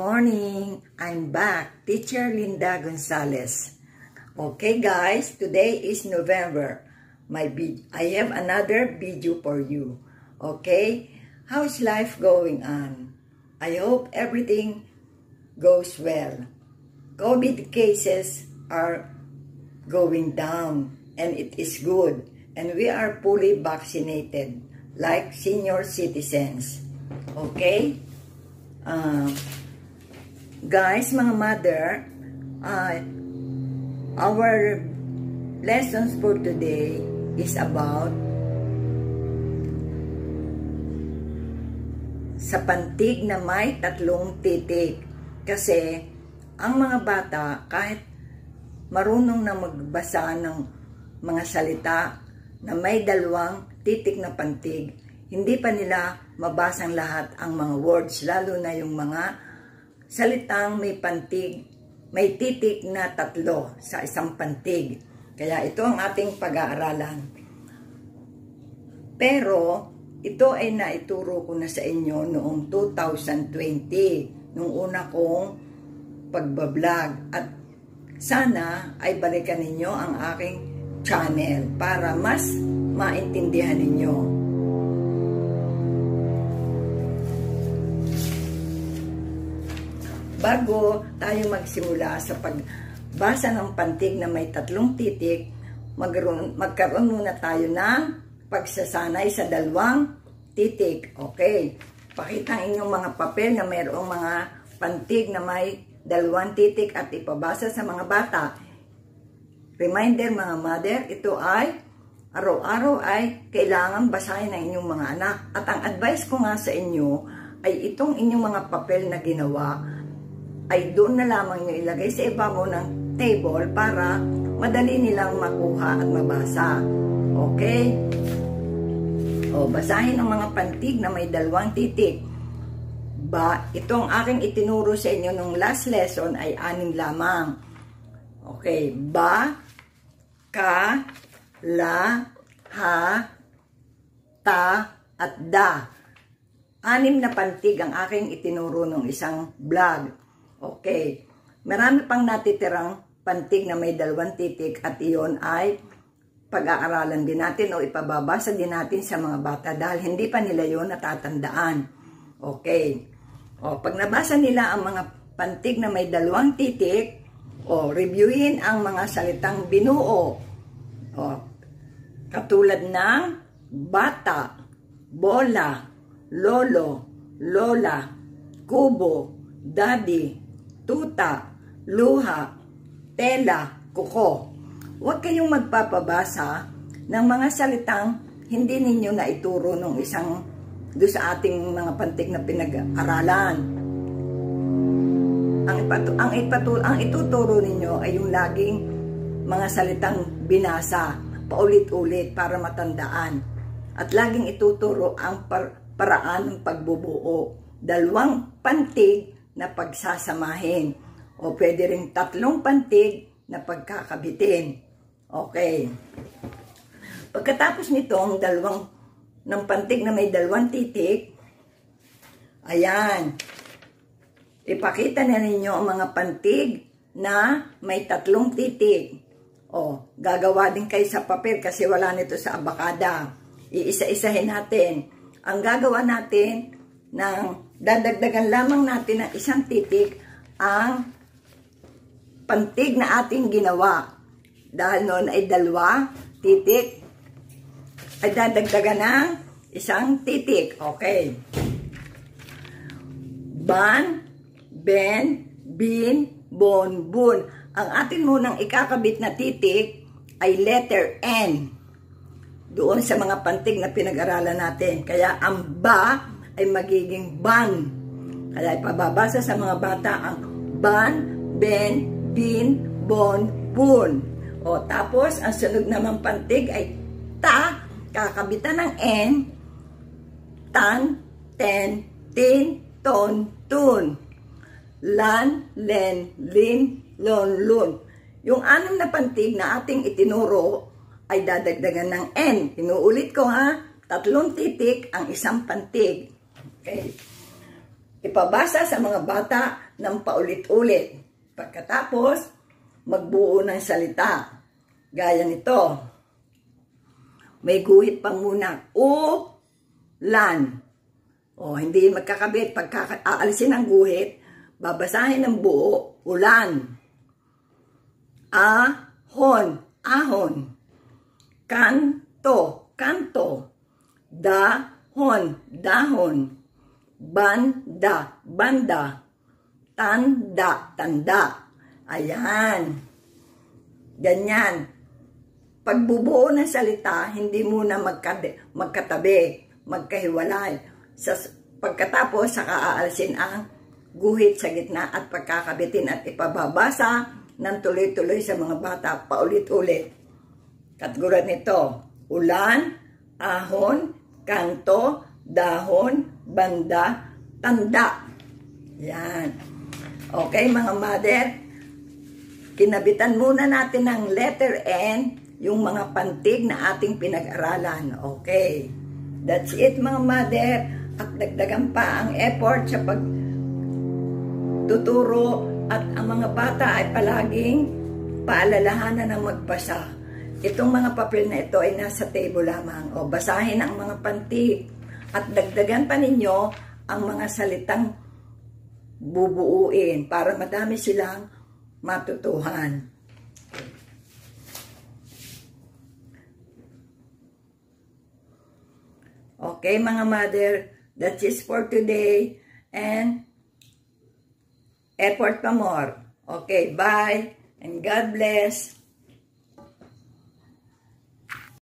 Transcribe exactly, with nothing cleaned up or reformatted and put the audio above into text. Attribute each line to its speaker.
Speaker 1: morning! I'm back, Teacher Linda Gonzalez. Okay guys, today is November. My I have another video for you. Okay, how's life going on? I hope everything goes well. COVID cases are going down and it is good. And we are fully vaccinated like senior citizens. Okay? Uh, guys, mga mother, uh, our lessons for today is about sa pantig na may tatlong titik. Kasi ang mga bata, kahit marunong na magbasa ng mga salita na may dalawang titik na pantig, hindi pa nila mabasang lahat ang mga words, lalo na yung mga salitang may pantig, may titik na tatlo sa isang pantig. Kaya ito ang ating pag-aaralan. Pero ito ay naituro ko na sa inyo noong two thousand twenty, nung una kong pagbablog. At sana ay balikan ninyo ang aking channel para mas maintindihan ninyo. Bago tayo magsimula sa pagbasa ng pantig na may tatlong titik, magkaroon, magkaroon muna tayo ng pagsasanay sa dalawang titik. Okay. Pakita ang inyong mga papel na mayroong mga pantig na may dalawang titik at ipabasa sa mga bata. Reminder mga mother, ito ay araw-araw ay kailangan basahin ng inyong mga anak. At ang advice ko nga sa inyo ay itong inyong mga papel na ginawa ay doon na lamang nyo ilagay sa ibabaw ng table para madali nilang makuha at mabasa. Okay? O, basahin ang mga pantig na may dalawang titik. Ba, itong aking itinuro sa inyo nung last lesson ay anim lamang. Okay. Ba, ka, la, ha, ta, at da. Anim na pantig ang aking itinuro nung isang vlog. Okay. Marami pang natitirang pantig na may dalawang titik at iyon ay pag-aaralan din natin o ipababasa din natin sa mga bata dahil hindi pa nila yun natatandaan. Okay. O, pag nabasa nila ang mga pantig na may dalawang titik, o reviewin ang mga salitang binuo. O, katulad ng bata, bola, lolo, lola, kubo, daddy, tuta, luha, tela, kuko. Huwag kayong magpapabasa ng mga salitang hindi ninyo na ituro nung isang doon sa ating mga pantig na pinag-aralan. Ang, ipatu ang, ipatu ang ituturo ninyo ay yung laging mga salitang binasa, paulit-ulit para matandaan. At laging ituturo ang par paraan ng pagbubuo. Dalawang pantig na pagsasamahin. O pwede rin tatlong pantig na pagkakabitin. Okay. Pagkatapos nito, ang dalawang ng pantig na may dalawang titik, ayan. Ipakita na ninyo ang mga pantig na may tatlong titik. O, gagawa din kayo sa papel kasi wala nito sa abakada. Iisa-isahin natin. Ang gagawa natin ng dadagdagan lamang natin ng isang titik ang pantig na ating ginawa. Dahil noon ay dalawa titik, ay dadagdagan ng isang titik. Okay. Ban, ben, bin, bon, bun. Ang atin munang ikakabit na titik ay letter N. Doon sa mga pantig na pinag-aralan natin. Kaya ang ba ay magiging ban. Kaya ipababasa sa mga bata ang ban, ben, bin, bon, bun. O tapos, ang sunod namang pantig ay ta, kakabitan ng N, tan, ten, tin, ton, tun. Lan, len, lin, lon, lun. Yung anim na pantig na ating itinuro ay dadagdagan ng N. Inuulit ko ha, tatlong titik ang isang pantig. Okay. ipabasa sa mga bata ng paulit-ulit. Pagkatapos, magbuo ng salita. Gaya nito. May guhit pa muna. U-lan. O, hindi magkakabit. Pagka aalisin ang guhit, babasahin ng buo. Ulan. Ahon. Ahon. Kanto. Kanto. Dahon. Dahon. Banda. Banda. Tanda. Tanda. Ayan. Ganyan. Pagbubuo ng salita, hindi muna magkade, magkatabi, magkahiwalay. Sa, pagkatapos, saka aalisin ang guhit sa gitna at pagkakabitin at ipababasa ng tuloy-tuloy sa mga bata paulit-ulit. Katulad nito, ulan, ahon, kanto, dahon, banda, tanda. Yan. Okay, mga mother, kinabitan muna natin ng letter N, yung mga pantig na ating pinag-aralan. Okay. That's it, mga mother. At dagdagan pa ang effort sa pagtuturo at ang mga bata ay palaging paalalahanan ng magbasa. Itong mga papel na ito ay nasa table lamang. O, basahin ang mga pantig at dagdagan pa ninyo ang mga salitang bubuuin para madami silang matutuhan. Okay, mga mother, that's it for today. And effort pa more. Okay, bye. And God bless.